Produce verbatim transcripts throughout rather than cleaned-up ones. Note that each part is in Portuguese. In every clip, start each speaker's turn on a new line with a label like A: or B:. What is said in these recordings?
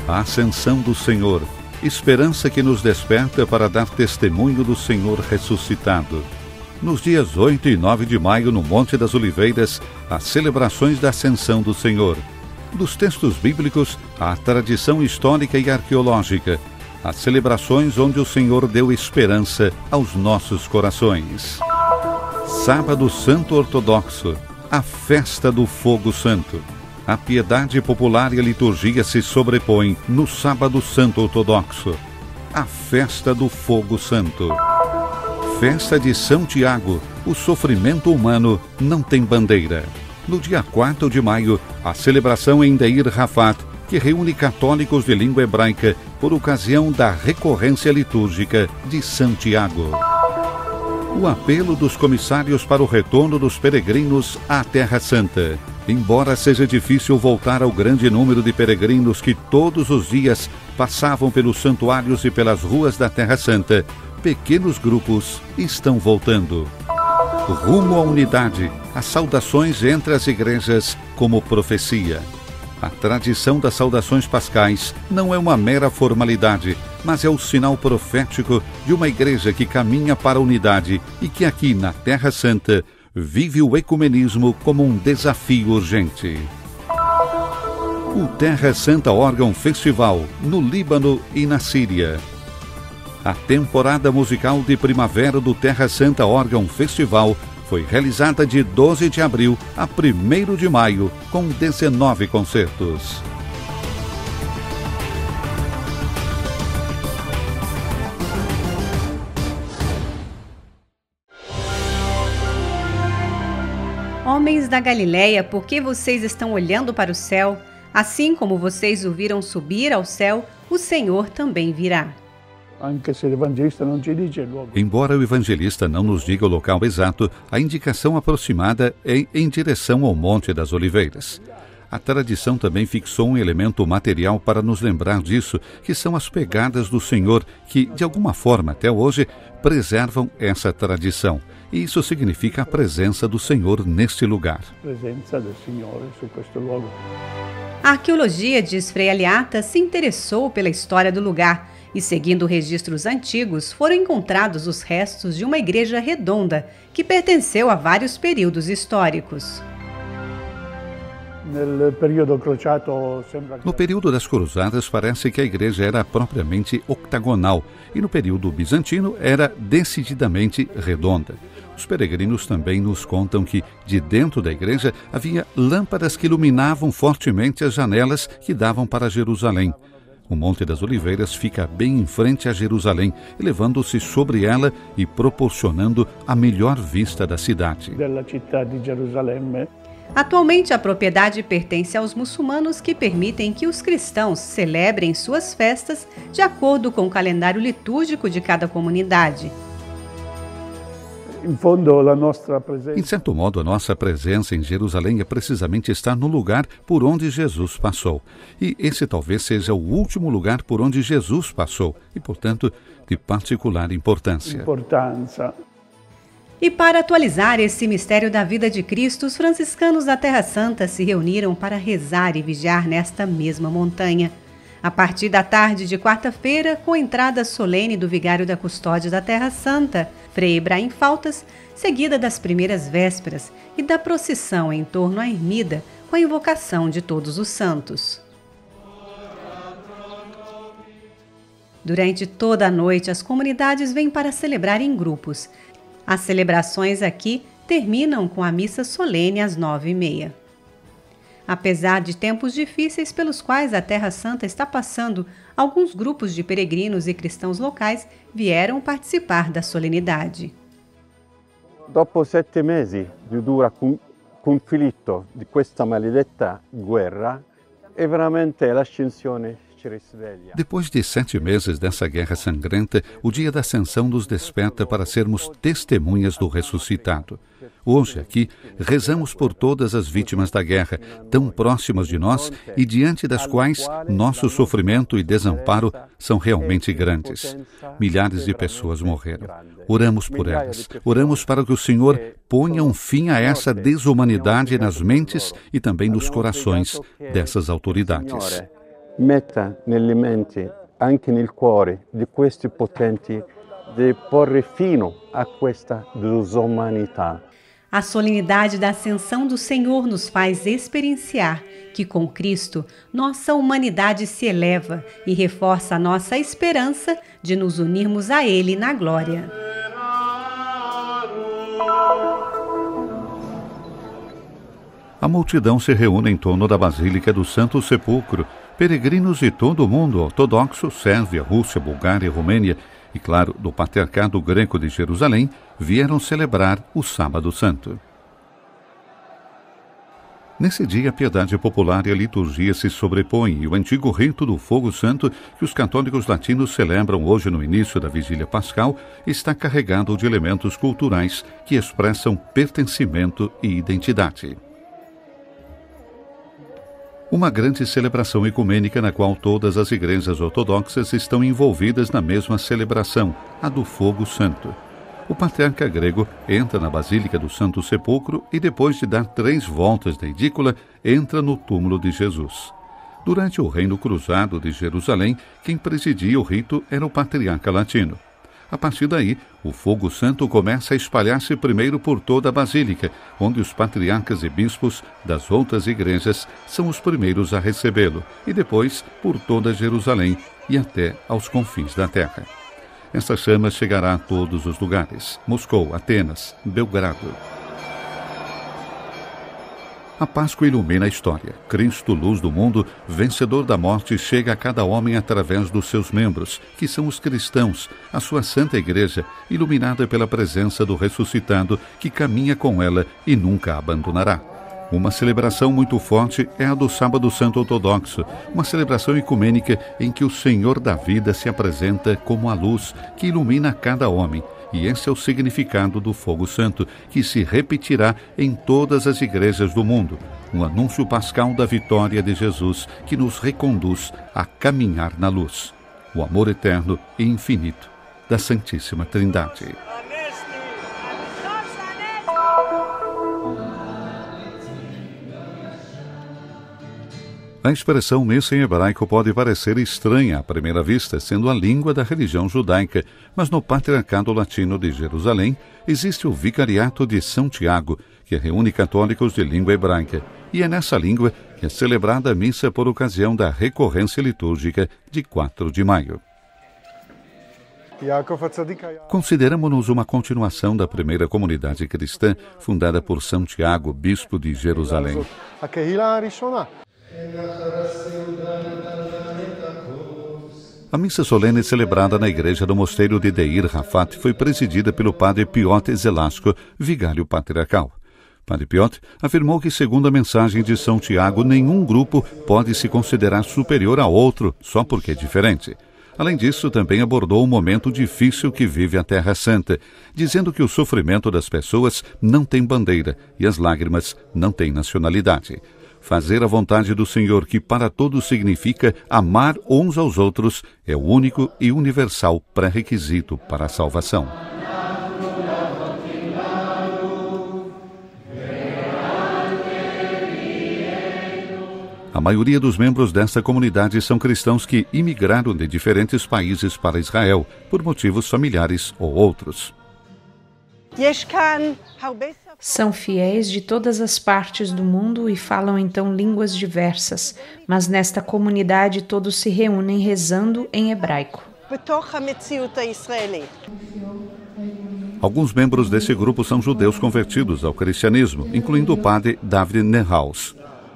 A: A ascensão do Senhor, esperança que nos desperta para dar testemunho do Senhor ressuscitado. Nos dias oito e nove de maio, no Monte das Oliveiras, as celebrações da ascensão do Senhor. Dos textos bíblicos, a tradição histórica e arqueológica, as celebrações onde o Senhor deu esperança aos nossos corações. Sábado Santo Ortodoxo, a festa do Fogo Santo. A piedade popular e a liturgia se sobrepõem no Sábado Santo Ortodoxo. A festa do Fogo Santo. Festa de São Tiago, o sofrimento humano não tem bandeira. No dia quatro de maio, a celebração em Deir Rafat, que reúne católicos de língua hebraica por ocasião da recorrência litúrgica de São Tiago. O apelo dos comissários para o retorno dos peregrinos à Terra Santa. Embora seja difícil voltar ao grande número de peregrinos que todos os dias passavam pelos santuários e pelas ruas da Terra Santa, pequenos grupos estão voltando. Rumo à unidade, as saudações entre as igrejas como profecia. A tradição das saudações pascais não é uma mera formalidade, mas é o sinal profético de uma igreja que caminha para a unidade e que aqui na Terra Santa vive o ecumenismo como um desafio urgente. O Terra Santa Órgão Festival, no Líbano e na Síria. A temporada musical de primavera do Terra Santa Órgão Festival foi realizada de doze de abril a primeiro de maio, com dezenove concertos.
B: Homens da Galileia, por que vocês estão olhando para o céu? Assim como vocês o viram subir ao céu, o Senhor também virá.
A: Embora o evangelista não nos diga o local exato, a indicação aproximada é em direção ao Monte das Oliveiras. A tradição também fixou um elemento material para nos lembrar disso, que são as pegadas do Senhor, que, de alguma forma, até hoje, preservam essa tradição. E isso significa a presença do Senhor neste lugar.
B: A arqueologia, diz Frei Aliata, se interessou pela história do lugar e, seguindo registros antigos, foram encontrados os restos de uma igreja redonda que pertenceu a vários períodos históricos.
A: No período das Cruzadas, parece que a igreja era propriamente octagonal e no período bizantino era decididamente redonda. Os peregrinos também nos contam que, de dentro da igreja, havia lâmpadas que iluminavam fortemente as janelas que davam para Jerusalém. O Monte das Oliveiras fica bem em frente a Jerusalém, elevando-se sobre ela e proporcionando a melhor vista da cidade.
B: Atualmente, a propriedade pertence aos muçulmanos, que permitem que os cristãos celebrem suas festas de acordo com o calendário litúrgico de cada comunidade.
A: Em certo modo, a nossa presença em Jerusalém é precisamente estar no lugar por onde Jesus passou. E esse talvez seja o último lugar por onde Jesus passou, e, portanto, de particular importância.
B: E para atualizar esse mistério da vida de Cristo, os franciscanos da Terra Santa se reuniram para rezar e vigiar nesta mesma montanha. A partir da tarde de quarta-feira, com a entrada solene do vigário da Custódia da Terra Santa, Frei Ibrahim Faltas, seguida das primeiras vésperas e da procissão em torno à ermida, com a invocação de todos os santos. Durante toda a noite, as comunidades vêm para celebrar em grupos. As celebrações aqui terminam com a missa solene às nove e meia. Apesar de tempos difíceis pelos quais a Terra Santa está passando, alguns grupos de peregrinos e cristãos locais vieram participar da solenidade.
C: Dopo sette mesi di dura conflitto di questa maledetta guerra, è veramente l'ascensione.
A: Depois de sete meses dessa guerra sangrenta, o dia da ascensão nos desperta para sermos testemunhas do ressuscitado. Hoje, aqui, rezamos por todas as vítimas da guerra, tão próximas de nós e diante das quais nosso sofrimento e desamparo são realmente grandes. Milhares de pessoas morreram. Oramos por elas. Oramos para que o Senhor ponha um fim a essa desumanidade nas mentes e também nos corações dessas autoridades.
C: metta nelle menti, anche nel cuore di questi potenti, di porre fino a questa desumanità.
B: A solenidade da Ascensão do Senhor nos faz experienciar que, com Cristo, nossa humanidade se eleva e reforça a nossa esperança de nos unirmos a Ele na glória.
A: A multidão se reúne em torno da Basílica do Santo Sepulcro. Peregrinos de todo o mundo ortodoxo, Sérvia, Rússia, Bulgária, Romênia e, claro, do Patriarcado Greco de Jerusalém, vieram celebrar o Sábado Santo. Nesse dia, a piedade popular e a liturgia se sobrepõem e o antigo rito do fogo santo, que os católicos latinos celebram hoje no início da vigília pascal, está carregado de elementos culturais que expressam pertencimento e identidade. Uma grande celebração ecumênica na qual todas as igrejas ortodoxas estão envolvidas na mesma celebração, a do Fogo Santo. O patriarca grego entra na Basílica do Santo Sepulcro e, depois de dar três voltas na edícula, entra no túmulo de Jesus. Durante o Reino Cruzado de Jerusalém, quem presidia o rito era o patriarca latino. A partir daí, o fogo santo começa a espalhar-se primeiro por toda a Basílica, onde os patriarcas e bispos das outras igrejas são os primeiros a recebê-lo, e depois por toda Jerusalém e até aos confins da terra. Essa chama chegará a todos os lugares: Moscou, Atenas, Belgrado. A Páscoa ilumina a história. Cristo, luz do mundo, vencedor da morte, chega a cada homem através dos seus membros, que são os cristãos, a sua Santa Igreja, iluminada pela presença do ressuscitado, que caminha com ela e nunca a abandonará. Uma celebração muito forte é a do Sábado Santo Ortodoxo, uma celebração ecumênica em que o Senhor da vida se apresenta como a luz que ilumina cada homem. E esse é o significado do Fogo Santo, que se repetirá em todas as igrejas do mundo. Um anúncio pascal da vitória de Jesus, que nos reconduz a caminhar na luz. O amor eterno e infinito da Santíssima Trindade. A expressão missa em hebraico pode parecer estranha à primeira vista, sendo a língua da religião judaica, mas no Patriarcado Latino de Jerusalém existe o Vicariato de São Tiago, que reúne católicos de língua hebraica, e é nessa língua que é celebrada a missa por ocasião da recorrência litúrgica de quatro de maio. Consideramos-nos uma continuação da primeira comunidade cristã, fundada por São Tiago, bispo de Jerusalém. A missa solene celebrada na igreja do mosteiro de Deir Rafat foi presidida pelo padre Piotr Zelasco, vigário patriarcal. Padre Piotr afirmou que, segundo a mensagem de São Tiago, nenhum grupo pode se considerar superior a outro só porque é diferente. Além disso, também abordou o momento difícil que vive a Terra Santa, dizendo que o sofrimento das pessoas não tem bandeira e as lágrimas não têm nacionalidade. Fazer a vontade do Senhor, que para todos significa amar uns aos outros, é o único e universal pré-requisito para a salvação. A maioria dos membros desta comunidade são cristãos que imigraram de diferentes países para Israel, por motivos familiares ou outros.
D: São fiéis de todas as partes do mundo e falam então línguas diversas, mas nesta comunidade todos se reúnem rezando em hebraico.
A: Alguns membros desse grupo são judeus convertidos ao cristianismo, incluindo o padre David Nehaus.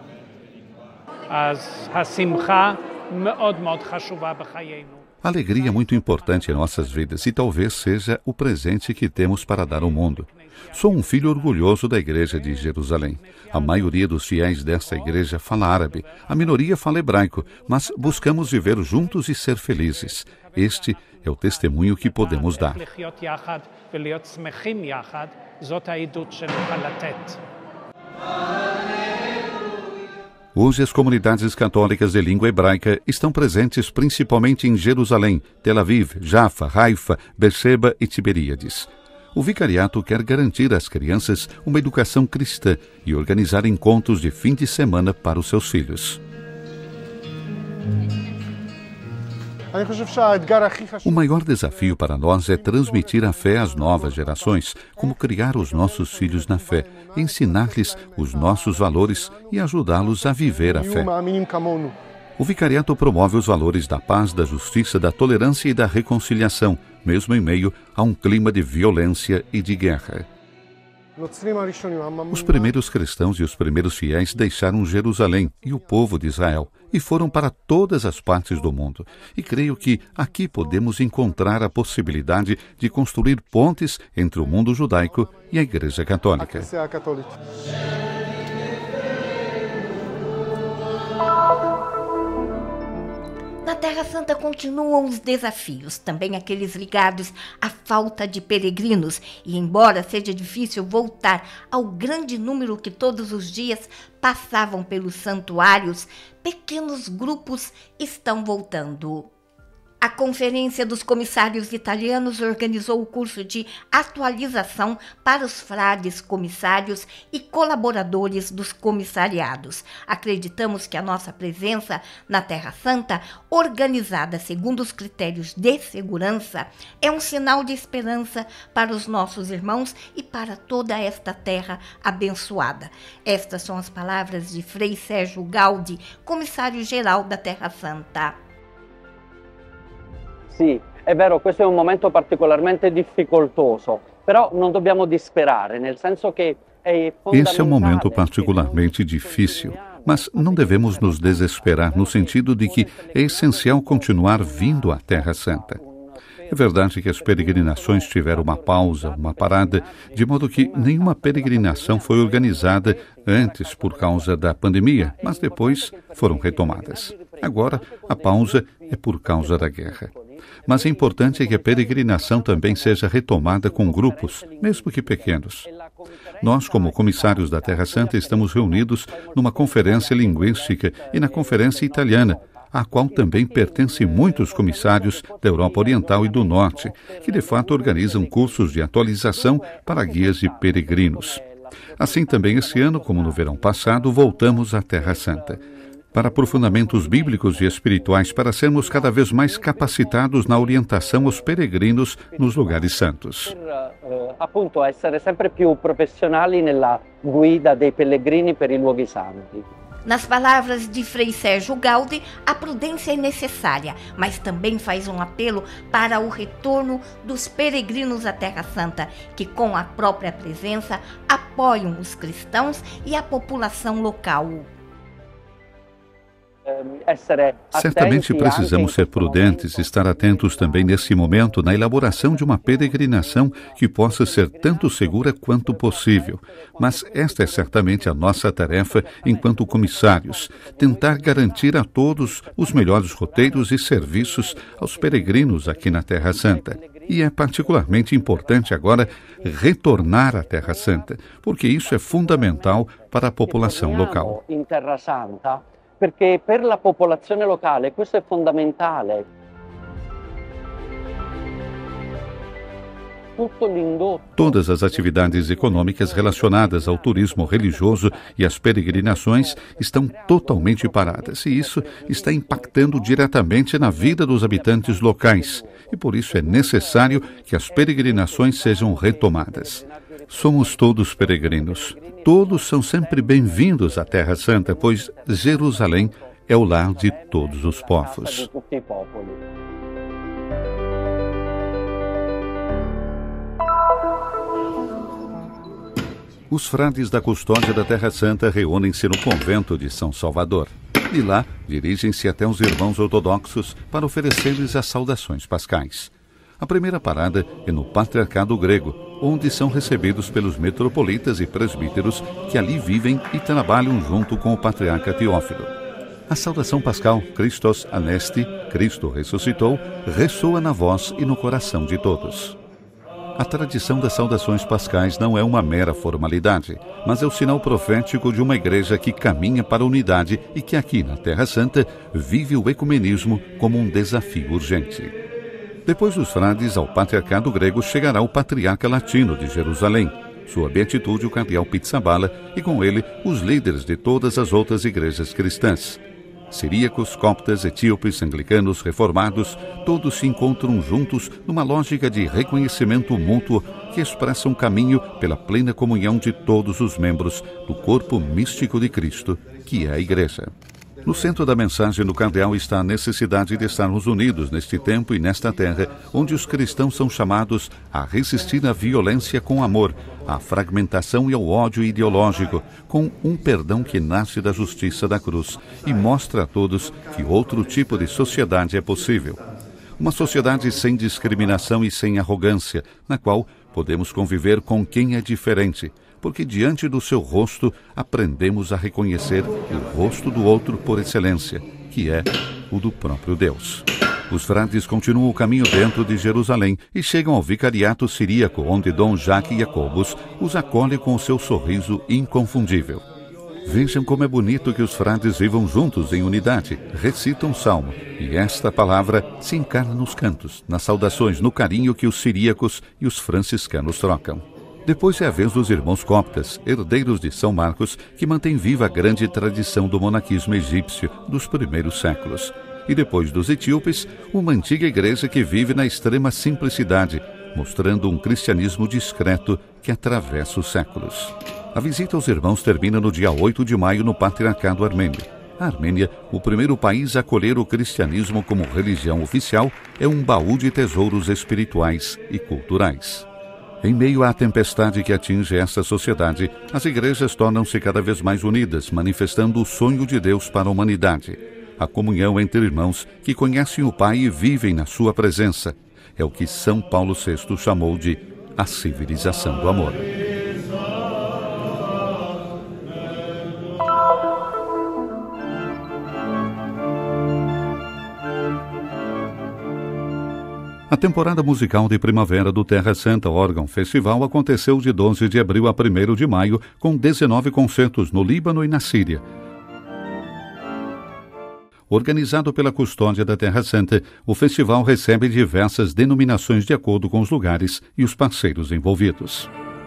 A: A alegria é muito importante em nossas vidas e talvez seja o presente que temos para dar ao mundo. Sou um filho orgulhoso da igreja de Jerusalém. A maioria dos fiéis desta igreja fala árabe, a minoria fala hebraico, mas buscamos viver juntos e ser felizes. Este é o testemunho que podemos dar. Hoje, as comunidades católicas de língua hebraica estão presentes principalmente em Jerusalém, Tel Aviv, Jaffa, Haifa, Beersheba e Tiberíades. O vicariato quer garantir às crianças uma educação cristã e organizar encontros de fim de semana para os seus filhos. O maior desafio para nós é transmitir a fé às novas gerações, como criar os nossos filhos na fé, ensinar-lhes os nossos valores e ajudá-los a viver a fé. O vicariato promove os valores da paz, da justiça, da tolerância e da reconciliação, mesmo em meio a um clima de violência e de guerra. Os primeiros cristãos e os primeiros fiéis deixaram Jerusalém e o povo de Israel e foram para todas as partes do mundo. E creio que aqui podemos encontrar a possibilidade de construir pontes entre o mundo judaico e a Igreja Católica.
E: Na Terra Santa continuam os desafios, também aqueles ligados à falta de peregrinos. E embora seja difícil voltar ao grande número que todos os dias passavam pelos santuários, pequenos grupos estão voltando. A Conferência dos Comissários Italianos organizou o curso de atualização para os frades comissários e colaboradores dos comissariados. Acreditamos que a nossa presença na Terra Santa, organizada segundo os critérios de segurança, é um sinal de esperança para os nossos irmãos e para toda esta terra abençoada. Estas são as palavras de Frei Sérgio Gaudi, comissário-geral da Terra Santa.
C: Sì, è vero, questo è un momento particolarmente difficoltoso, però non dobbiamo disperare, nel senso che è fondamentale.
A: Esse é um momento particularmente difícil, mas não devemos nos desesperar no sentido de que é essencial continuar vindo à Terra Santa. É verdade que as peregrinações tiveram uma pausa, uma parada, de modo que nenhuma peregrinação foi organizada antes por causa da pandemia, mas depois foram retomadas. Agora, a pausa é por causa da guerra. Mas é importante que a peregrinação também seja retomada com grupos, mesmo que pequenos. Nós, como comissários da Terra Santa, estamos reunidos numa conferência linguística e na conferência italiana, à qual também pertencem muitos comissários da Europa Oriental e do Norte, que de fato organizam cursos de atualização para guias de peregrinos. Assim também esse ano, como no verão passado, voltamos à Terra Santa, para aprofundamentos bíblicos e espirituais, para sermos cada vez mais capacitados na orientação aos peregrinos nos lugares santos.
C: Per, appunto, essere sempre più professionali nella guida dei pellegrini per i luoghi santi.
E: Nas palavras de Frei Sérgio Gaudi, a prudência é necessária, mas também faz um apelo para o retorno dos peregrinos à Terra Santa, que com a própria presença apoiam os cristãos e a população local.
A: Certamente precisamos ser prudentes e estar atentos também nesse momento na elaboração de uma peregrinação que possa ser tanto segura quanto possível. Mas esta é certamente a nossa tarefa enquanto comissários, tentar garantir a todos os melhores roteiros e serviços aos peregrinos aqui na Terra Santa. E é particularmente importante agora retornar à Terra Santa, porque isso é fundamental para a população local.
C: Perché per la popolazione locale questo è fondamentale.
A: Todas as atividades econômicas relacionadas ao turismo religioso e às peregrinações estão totalmente paradas, e isso está impactando diretamente na vida dos habitantes locais, e por isso é necessário que as peregrinações sejam retomadas. Somos todos peregrinos. Todos são sempre bem-vindos à Terra Santa, pois Jerusalém é o lar de todos os povos. Os frades da Custódia da Terra Santa reúnem-se no convento de São Salvador. De lá, dirigem-se até os irmãos ortodoxos para oferecer-lhes as saudações pascais. A primeira parada é no Patriarcado Grego, onde são recebidos pelos metropolitas e presbíteros que ali vivem e trabalham junto com o patriarca Teófilo. A saudação pascal Christos Anesti, Cristo ressuscitou, ressoa na voz e no coração de todos. A tradição das saudações pascais não é uma mera formalidade, mas é o sinal profético de uma igreja que caminha para a unidade e que aqui na Terra Santa vive o ecumenismo como um desafio urgente. Depois dos frades, ao Patriarcado Grego chegará o Patriarca Latino de Jerusalém, sua beatitude o cardeal Pizzaballa e com ele os líderes de todas as outras igrejas cristãs. Siríacos, coptas, etíopes, anglicanos, reformados, todos se encontram juntos numa lógica de reconhecimento mútuo que expressa um caminho pela plena comunhão de todos os membros do corpo místico de Cristo, que é a Igreja. No centro da mensagem do cardeal está a necessidade de estarmos unidos neste tempo e nesta terra, onde os cristãos são chamados a resistir à violência com amor, à fragmentação e ao ódio ideológico, com um perdão que nasce da justiça da cruz e mostra a todos que outro tipo de sociedade é possível. Uma sociedade sem discriminação e sem arrogância, na qual podemos conviver com quem é diferente, porque diante do seu rosto aprendemos a reconhecer o rosto do outro por excelência, que é o do próprio Deus. Os frades continuam o caminho dentro de Jerusalém e chegam ao vicariato siríaco, onde Dom Jacques Jacobus os acolhe com o seu sorriso inconfundível. Vejam como é bonito que os frades vivam juntos em unidade, recitam um salmo, e esta palavra se encarna nos cantos, nas saudações, no carinho que os siríacos e os franciscanos trocam. Depois é a vez dos irmãos coptas, herdeiros de São Marcos, que mantém viva a grande tradição do monaquismo egípcio dos primeiros séculos. E depois dos etíopes, uma antiga igreja que vive na extrema simplicidade, mostrando um cristianismo discreto que atravessa os séculos. A visita aos irmãos termina no dia oito de maio no Patriarcado Armênio. A Armênia, o primeiro país a acolher o cristianismo como religião oficial, é um baú de tesouros espirituais e culturais. Em meio à tempestade que atinge esta sociedade, as igrejas tornam-se cada vez mais unidas, manifestando o sonho de Deus para a humanidade. A comunhão entre irmãos que conhecem o Pai e vivem na sua presença. É o que São Paulo sexto chamou de a civilização do amor. A temporada musical de primavera do Terra Santa Órgão Festival aconteceu de doze de abril a primeiro de maio, com dezenove concertos no Líbano e na Síria. Organizado pela Custódia da Terra Santa, o festival recebe diversas denominações de acordo com os lugares e os parceiros envolvidos.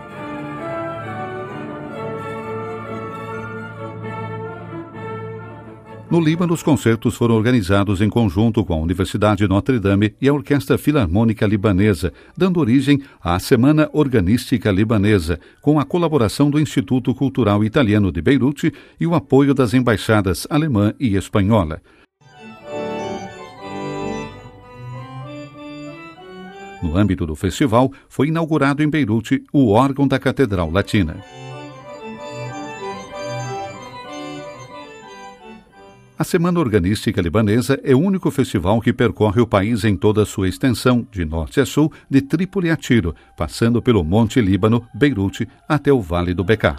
A: No Líbano, os concertos foram organizados em conjunto com a Universidade Notre Dame e a Orquestra Filarmônica Libanesa, dando origem à Semana Organística Libanesa, com a colaboração do Instituto Cultural Italiano de Beirute e o apoio das embaixadas alemã e espanhola. No âmbito do festival, foi inaugurado em Beirute o órgão da Catedral Latina. A Semana Organística Libanesa é o único festival que percorre o país em toda a sua extensão, de norte a sul, de Trípoli a Tiro, passando pelo Monte Líbano, Beirute, até o Vale do Bekaa.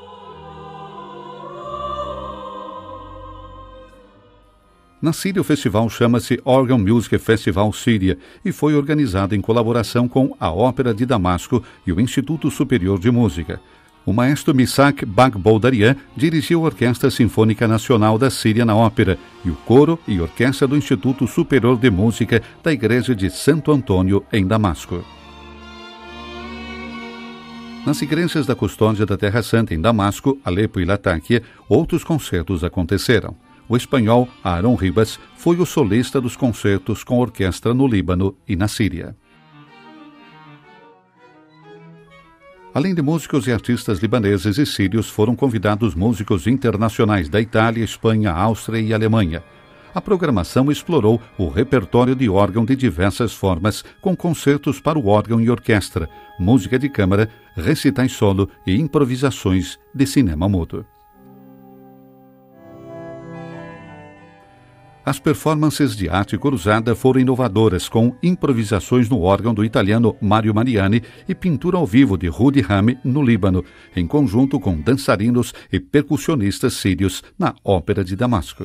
A: Na Síria, o festival chama-se Organ Music Festival Síria e foi organizado em colaboração com a Ópera de Damasco e o Instituto Superior de Música. O maestro Misak Bagboudarian dirigiu a Orquestra Sinfônica Nacional da Síria na ópera e o coro e orquestra do Instituto Superior de Música da Igreja de Santo Antônio, em Damasco. Nas igrejas da Custódia da Terra Santa, em Damasco, Alepo e Latáquia, outros concertos aconteceram. O espanhol Aaron Ribas foi o solista dos concertos com orquestra no Líbano e na Síria. Além de músicos e artistas libaneses e sírios, foram convidados músicos internacionais da Itália, Espanha, Áustria e Alemanha. A programação explorou o repertório de órgão de diversas formas, com concertos para o órgão e orquestra, música de câmara, recitais solo e improvisações de cinema mudo. As performances de arte cruzada foram inovadoras, com improvisações no órgão do italiano Mario Mariani e pintura ao vivo de Rudy Rami, no Líbano, em conjunto com dançarinos e percussionistas sírios na Ópera de Damasco.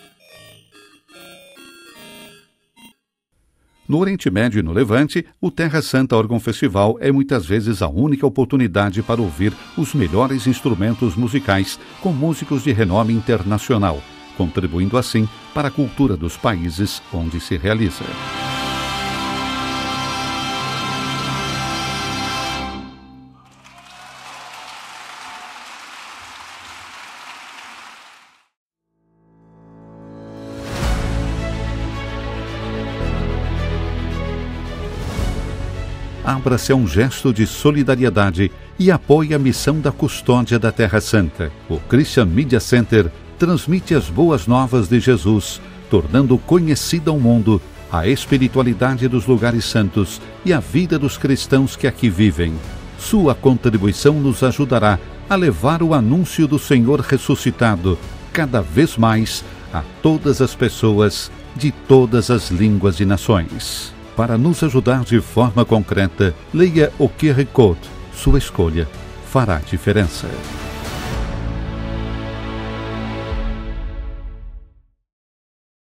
A: No Oriente Médio e no Levante, o Terra Santa Órgão Festival é muitas vezes a única oportunidade para ouvir os melhores instrumentos musicais com músicos de renome internacional, contribuindo assim para a cultura dos países onde se realiza. Abra-se a um gesto de solidariedade e apoie a missão da custódia da Terra Santa. O Christian Media Center transmite as boas novas de Jesus, tornando conhecida ao mundo a espiritualidade dos lugares santos e a vida dos cristãos que aqui vivem. Sua contribuição nos ajudará a levar o anúncio do Senhor ressuscitado cada vez mais a todas as pessoas de todas as línguas e nações. Para nos ajudar de forma concreta, leia o Q R Code. Sua escolha fará diferença.